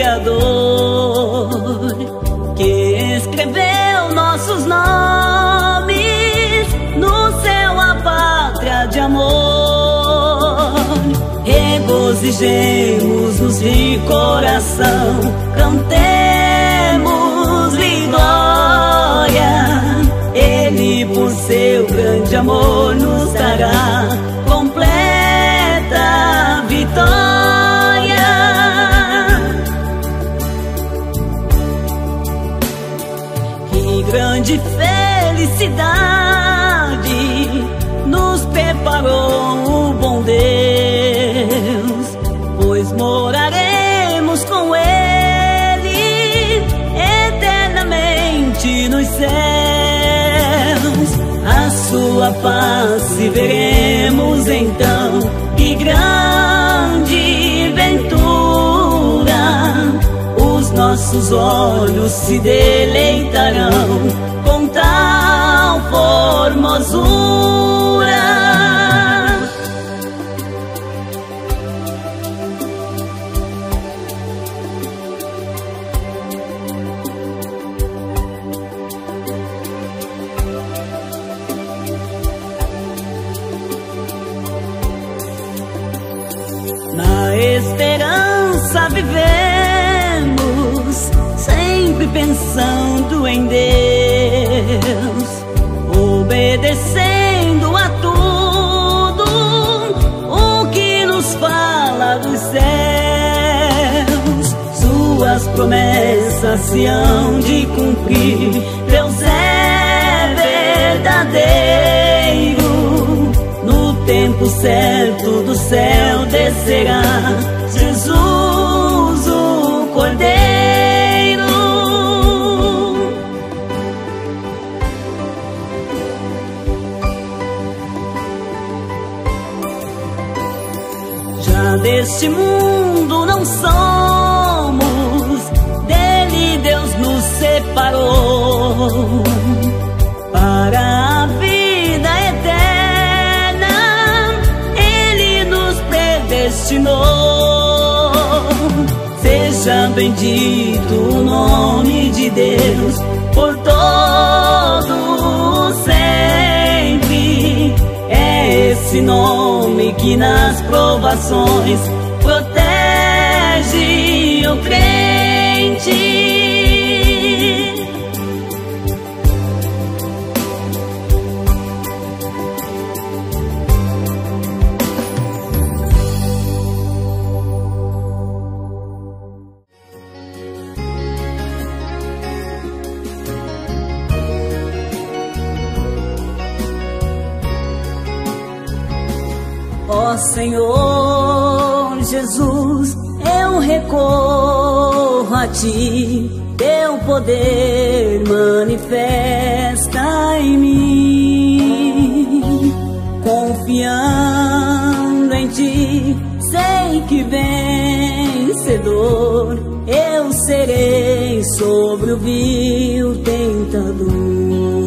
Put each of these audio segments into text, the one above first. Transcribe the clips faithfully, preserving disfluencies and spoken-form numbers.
Criador, que escreveu nossos nomes no céu, a pátria de amor. Regozijemos-nos de coração, cantemos-lhe glória. Ele, por seu grande amor, nos dará completa vitória. Que grande felicidade nos preparou o bom Deus, pois moraremos com Ele eternamente nos céus. A sua face veremos então, que grande ventura. Os nossos olhos se deleitarão com tal formosura. Na esperança vivemos, sempre pensando em Deus, obedecendo a tudo o que nos fala dos céus. Suas promessas se hão de cumprir, Deus é verdadeiro. No tempo certo do céu descerá Jesus, o Cordeiro. Já deste mundo não somos, dele Deus nos separou para a vida eterna. Ele nos predestinou. Seja bendito o nome de Deus por todo sempre. É esse nome que nas provações protege o crente. Ó Senhor Jesus, eu recorro a Ti, Teu poder manifesta em mim. Confiando em Ti, sei que vencedor eu serei sobre o vil tentador.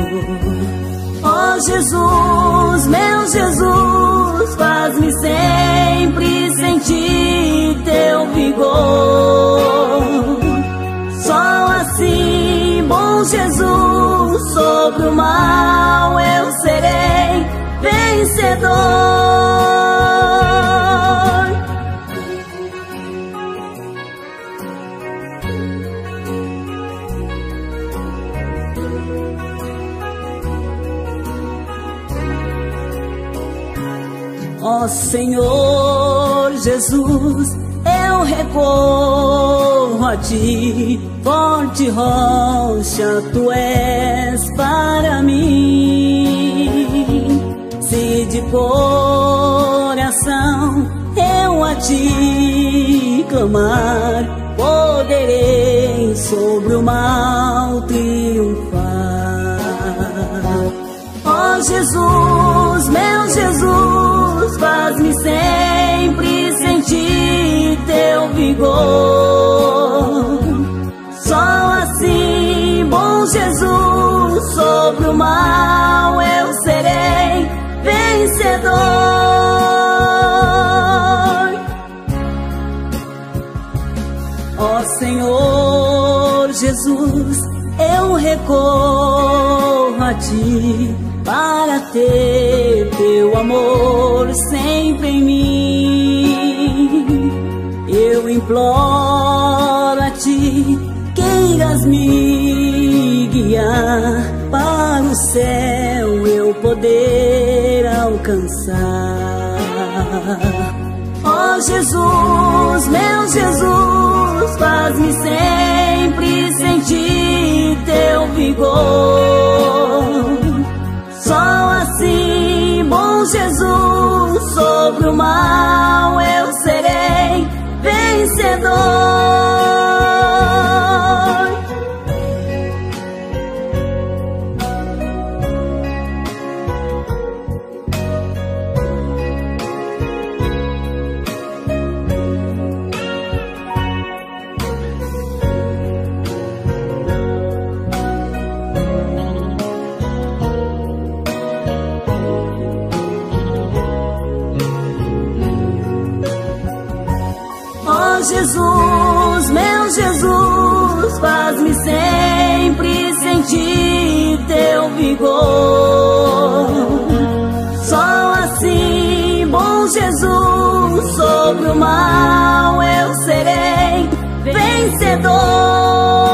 Ó Jesus, meu Jesus, faz-me sempre sentir Teu vigor. Só assim, bom Jesus, sobre o mal eu serei vencedor. Ó Senhor Jesus, eu recorro a Ti, forte rocha Tu és para mim. Se de coração eu a Ti clamar, poderei sobre o mal triunfar. Ó Jesus, meu Jesus, faz-me sempre sentir Teu vigor. Só assim, bom Jesus, sobre o mal eu serei vencedor. Ó Senhor Jesus, eu recorro a Ti para ter Teu amor sempre em mim. Eu imploro a Ti, queiras me guiar para o céu eu poder alcançar. Ó Jesus, meu Jesus, faz-me sempre sentir Teu vigor. Só assim, bom Jesus, sobre o mal eu serei vencedor. Jesus, meu Jesus, faz-me sempre sentir Teu vigor. Só assim, bom Jesus, sobre o mal eu serei vencedor.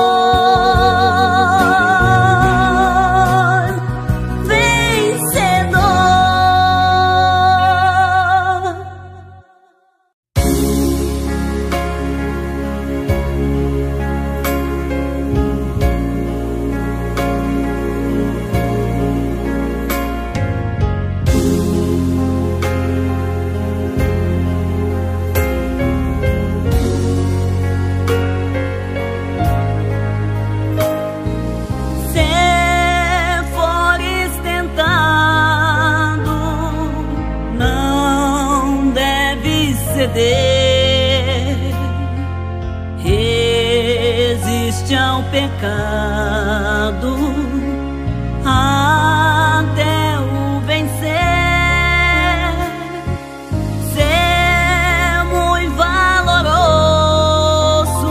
Resiste ao pecado até o vencer. Ser muito valoroso,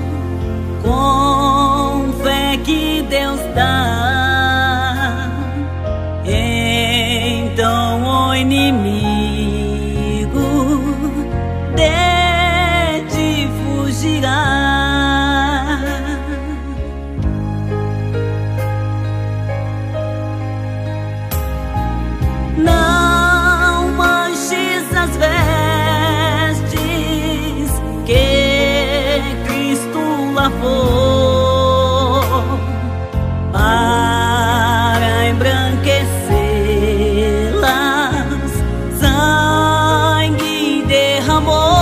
com fé que Deus dá. Então o inimigo de ti fugirá. Não manches as vestes que Cristo lavou para embranquecê-las, sangue derramou.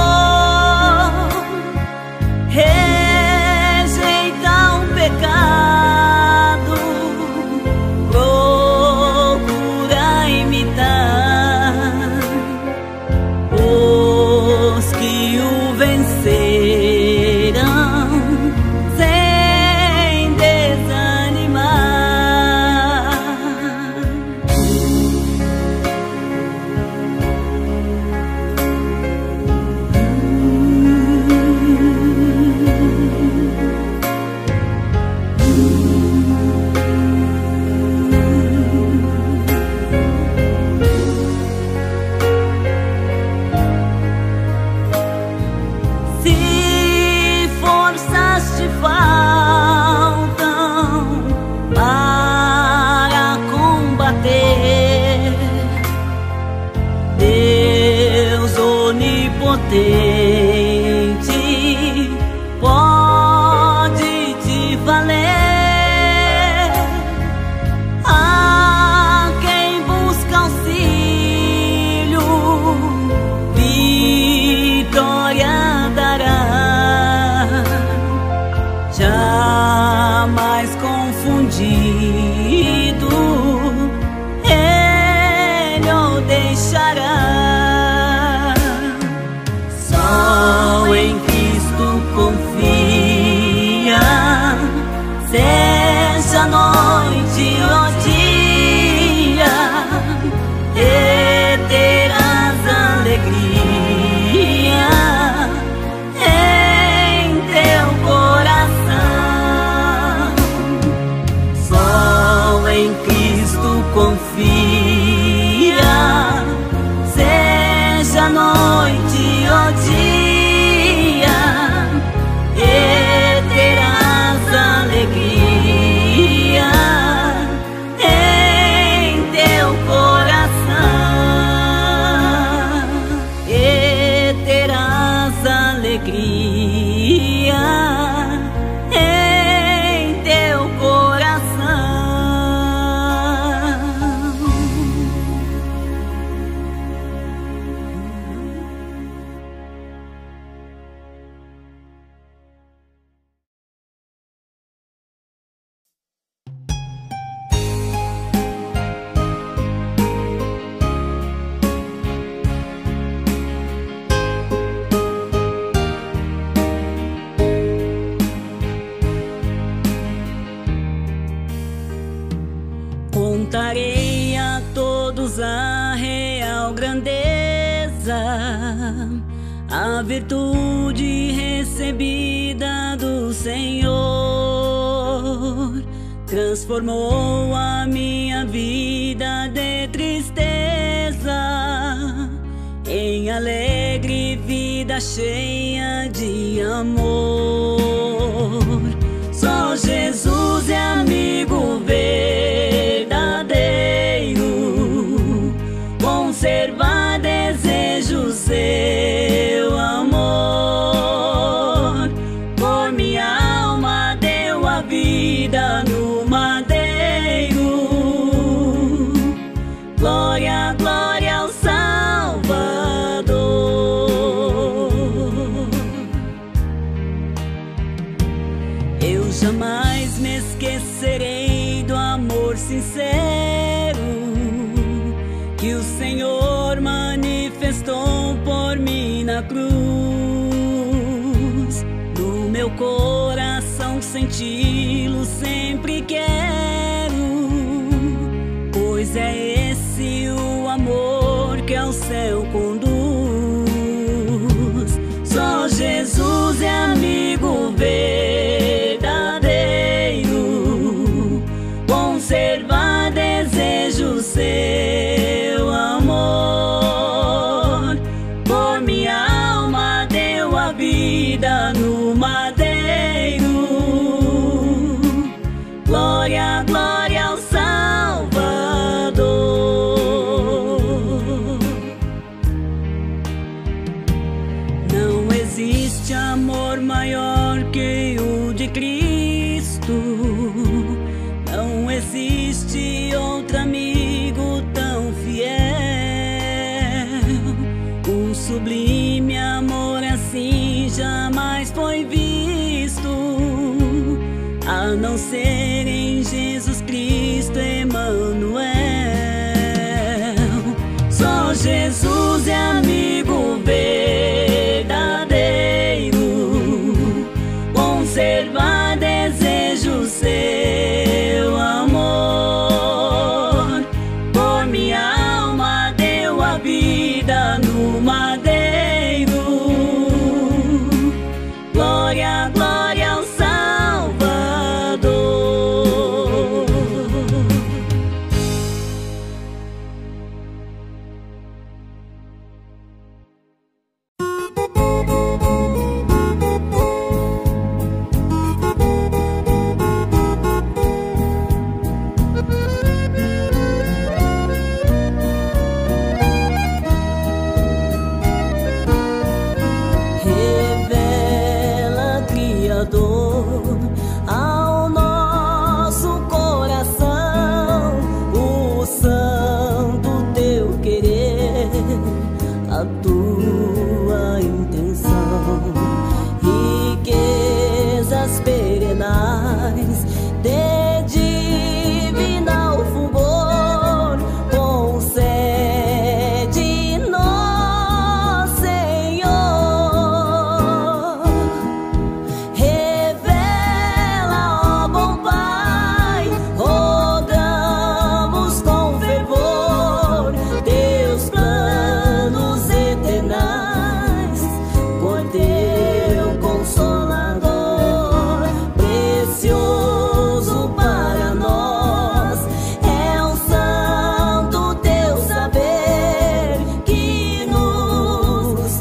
Rejeita o pecado, procura imitar os que o venceram sem desanimar. Se forças te faltam para combater, Deus onipotente pode te valer. A quem busca auxílio, vitória dará. Jamais confundido Ele o deixará. Só em Cristo confia, seja noite ou dia, e terás alegria em teu Contarei a todos a real grandeza, a virtude recebida do Senhor. Transformou a minha vida de tristeza em alegre vida cheia de amor. Só Jesus é amigo verdadeiro, conservar desejo seu amor. Por minha alma deu a vida no madeiro. Glória, glória ao Salvador. Eu jamais me esquecerei do amor sincero que o Senhor manifestou por mim na cruz. No meu coração senti-lo sempre quero, pois é esse o amor que ao céu conduz. Só Jesus é amigo verdadeiro, conservar desejo seu amor. Por minha alma deu a vida no madeiro. Glória, glória ao Salvador. Não existe amor maior que o de Cristo. Não existe outro amigo tão fiel. Um sublime amor assim jamais foi visto, a não ser em Jesus Cristo Emmanuel. Só Jesus é amigo verdadeiro, conservar desejo seu amor. Por minha alma deu a vida no madeiro. Glória, glória ao Salvador. Revela, Criador, ao nosso coração o santo teu querer, a tua intenção. Riquezas perenais de divinal fulgor, concede-nos, Senhor. Revela, ó bom Pai, rogamos com fervor teus planos eternais, Cordeiro Consolador, precioso para nós é o santo teu saber que nos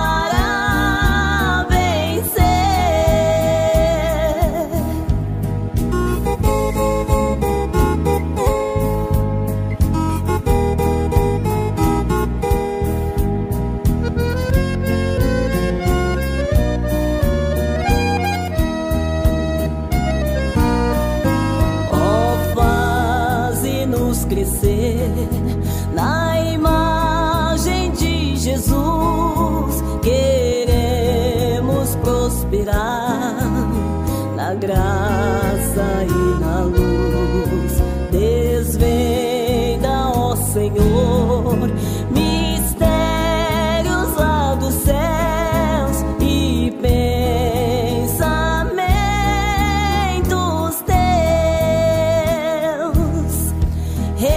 fará vencer. Ó, faze-nos crescer na imagem de Jesus. Queremos prosperar na graça e na luz. Desvenda, ó Senhor, mistérios lá dos céus e pensamentos teus.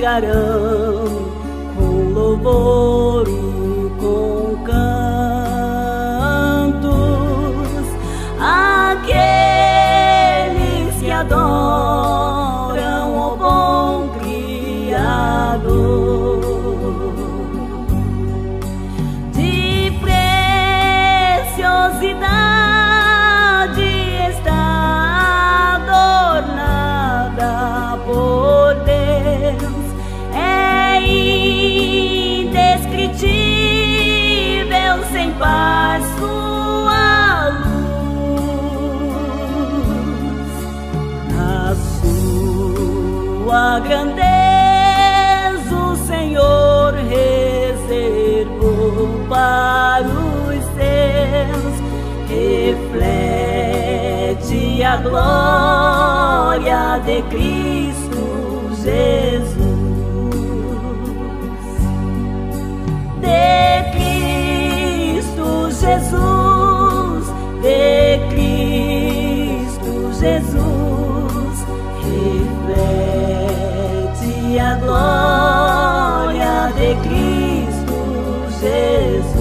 adorarão com louvor e com cantos aqueles que adoram o bom Criador. De preciosidade está adornada por Deus, é indescritível, sem par sua luz. Na sua grandeza o Senhor reservou para os seus, reflete a glória de Cristo Jesus. De Cristo Jesus, de Cristo Jesus, reflete a glória de Cristo Jesus.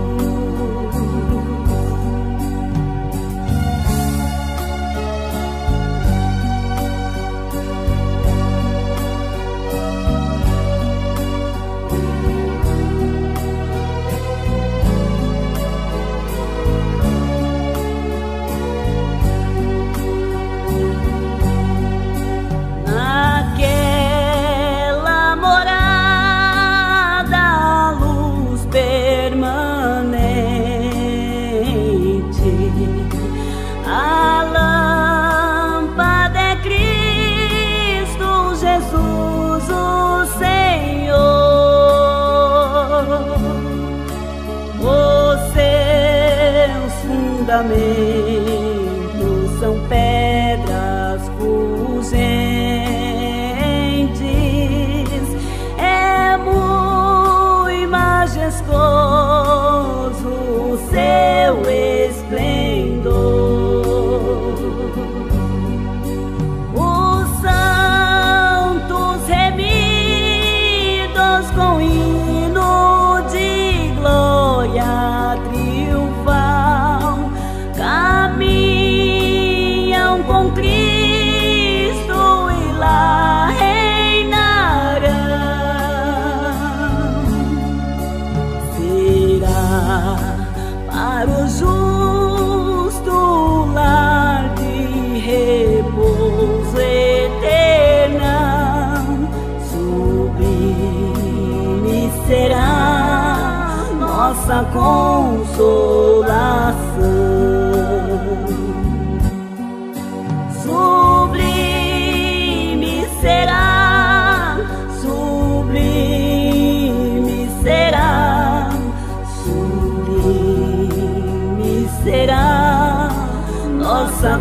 Fundamentos são pedras fulgentes, é muito majestoso o seu esplendor. Os santos remidos com hino de glória triunfal caminham com Cristo e lá reinarão. Será para o justo lar de repouso eterno, sublime será nossa consolação. Sublime será, sublime será, sublime será nossa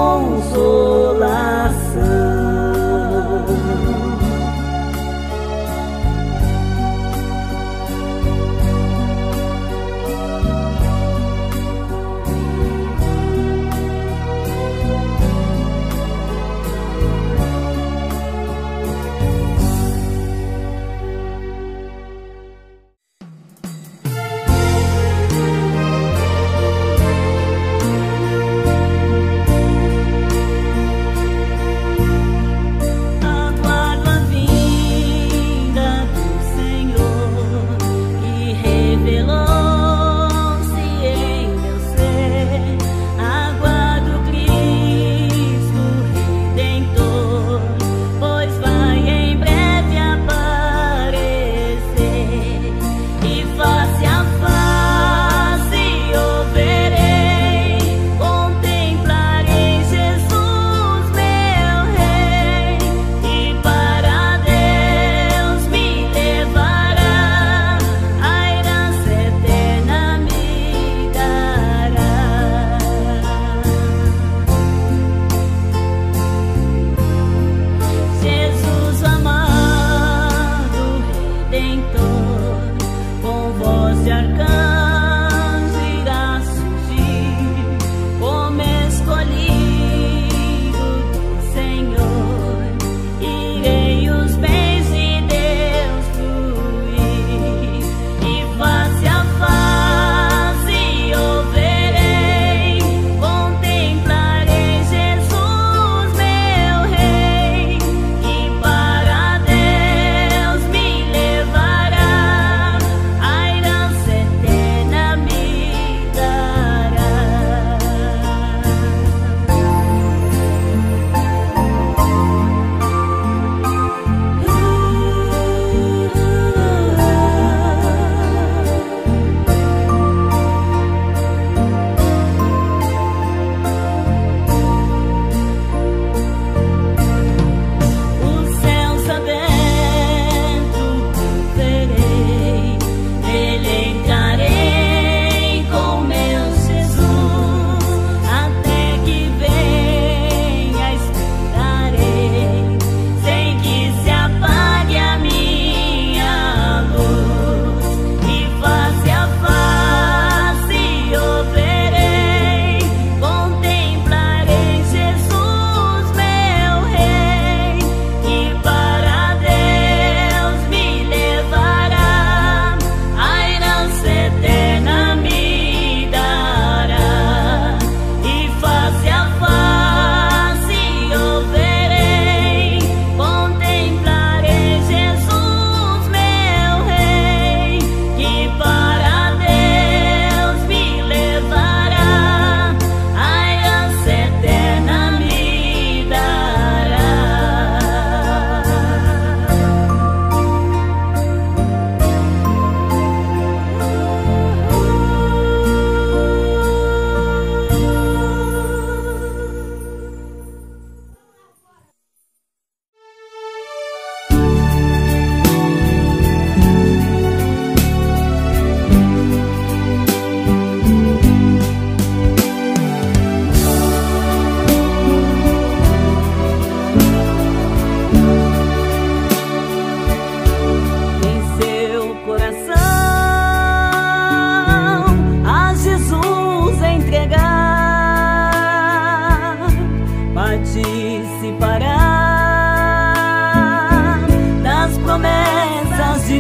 consolação.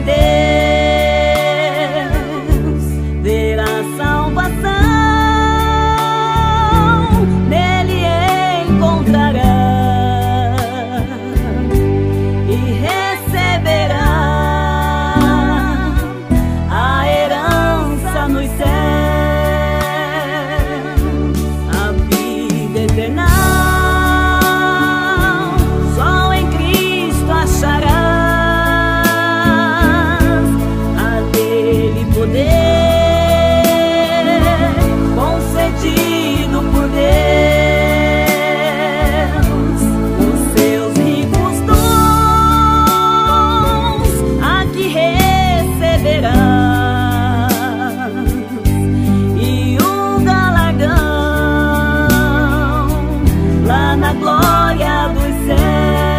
Deus, verá salvação, nele encontrará e receberá a herança nos céus, a vida eterna. Só em Cristo acharás, a dele poder concedido por Deus. Os seus ricos dons aqui receberás, e o galardão lá na glória dos céus.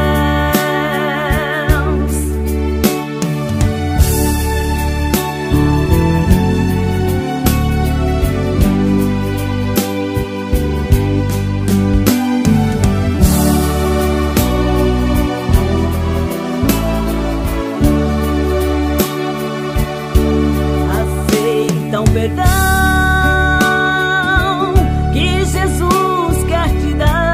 Aceita o perdão que Jesus quer te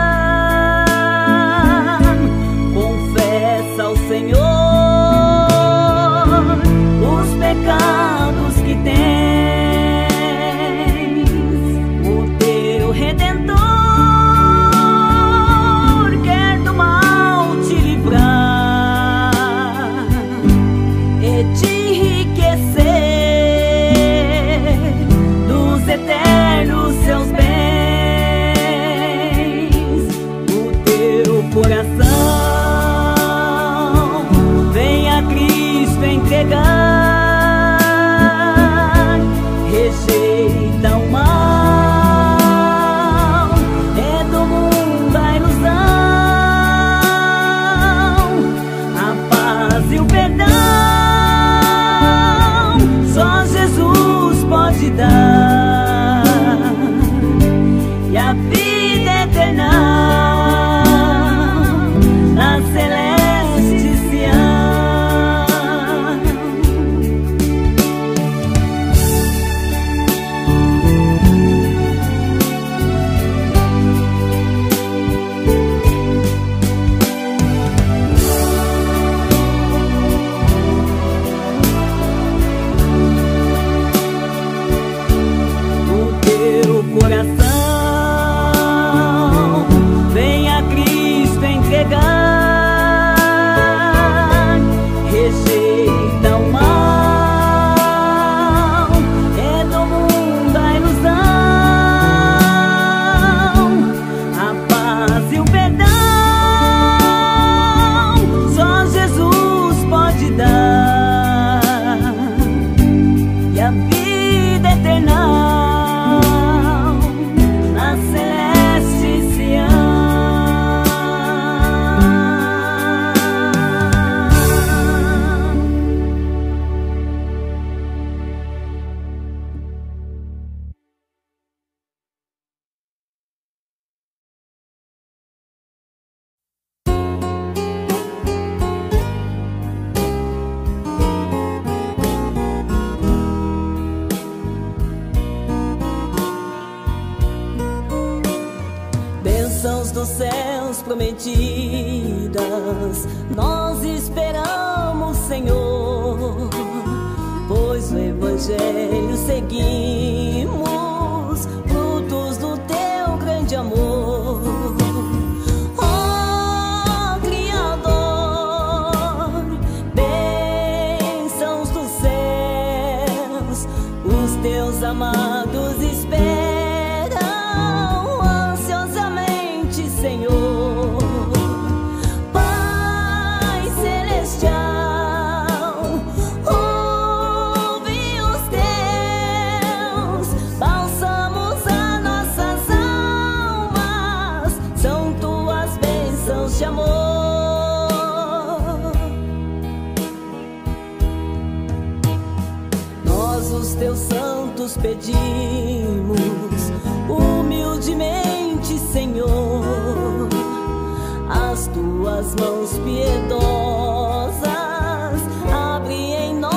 dar. Confessa ao Senhor os pecados que tens. O teu Redentor quer do mal te livrar e te enriquecer dos eternos seus bens. O teu coração vem a Cristo entregar, rejeita o mal, é do mundo a ilusão, a paz e o perdão só Jesus pode dar, e a vida eterna na celeste Sião. O teu coração vem a Cristo entregar, rejeita o mal, é do mundo a ilusão, a paz e o perdão só Jesus pode dar, e a vida eterna na celeste Sião. Bênçãos dos céus prometidas, nós esperamos, Senhor, pois o Evangelho seguimos, frutos do teu grande amor. Ó Criador, bênçãos dos céus, os teus amados esperam Senhor. Pai celestial, ouve os teus bálsamos a nossas almas, são tuas bênçãos de amor. Nós, os teus santos, pedimos humildemente, Senhor, as tuas mãos piedosas, abre em nós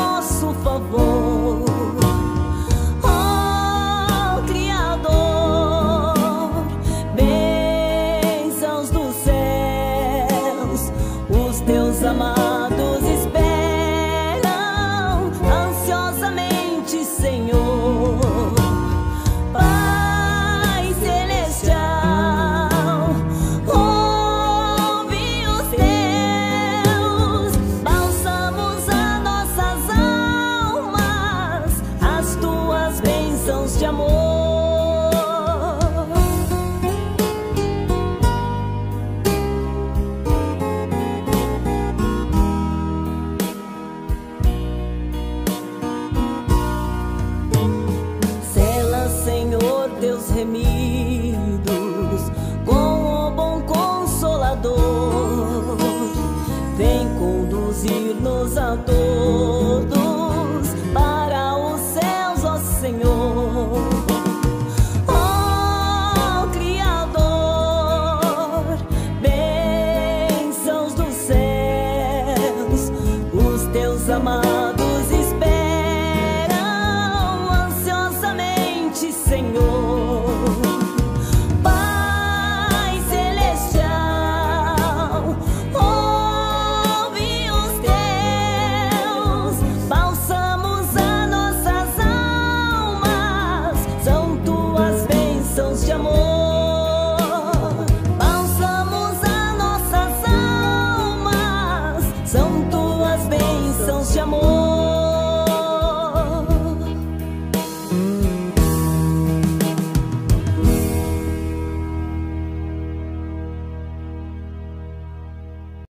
levai-nos a todos para os céus, ó Senhor. Ó Criador, bênçãos dos céus, os teus amados